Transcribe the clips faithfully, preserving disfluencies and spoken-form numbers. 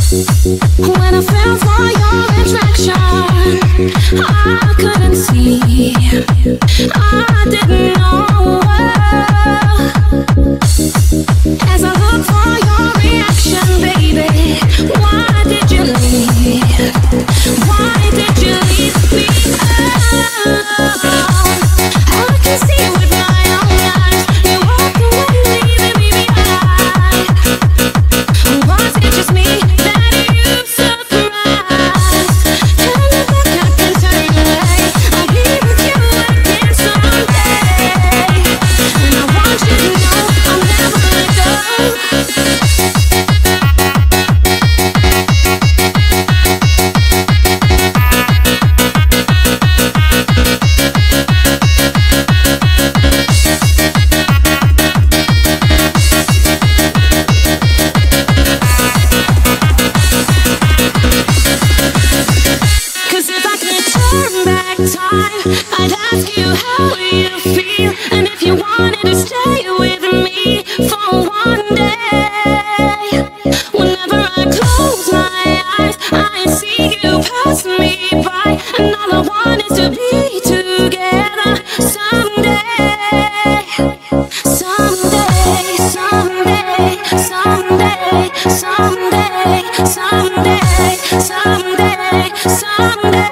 When I fell for your attraction, I couldn't see, I didn't know. As I looked for your reaction, baby, why did you leave? Why did you leave me alone? I can see with my own eyes, you walked away leaving me behind. Was it just me that you surprised? Can you look up and turn away? I'll be with you again someday. And I want you to know I'll never let go. I'd ask you how you feel, and if you wanted to stay with me for one day. Whenever I close my eyes, I see you pass me by, and all I want is to be together someday. Someday, someday, someday, someday, someday, someday, someday.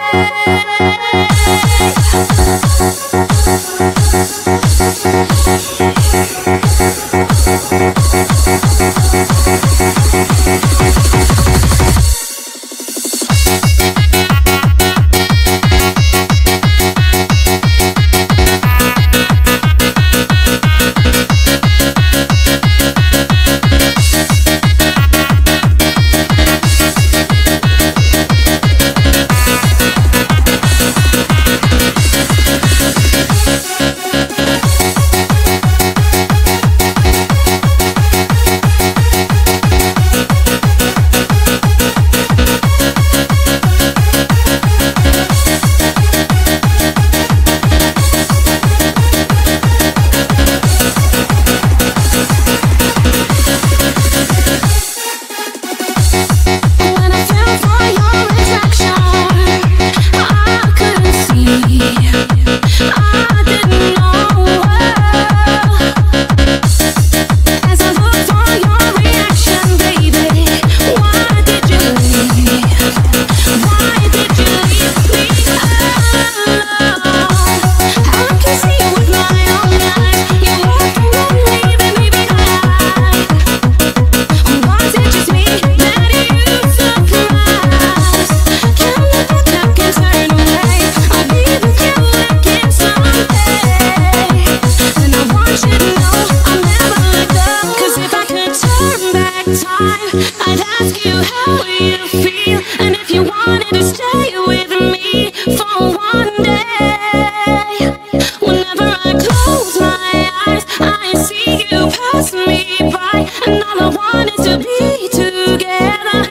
I'd ask you how you feel, and if you wanted to stay with me for one day. Whenever I close my eyes, I see you pass me by, and all I want is to be together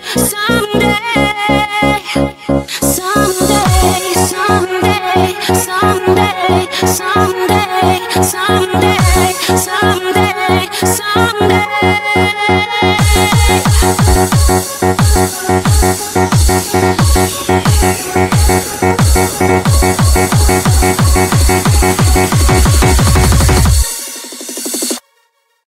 someday. Someday, someday, someday, someday, someday, someday, someday.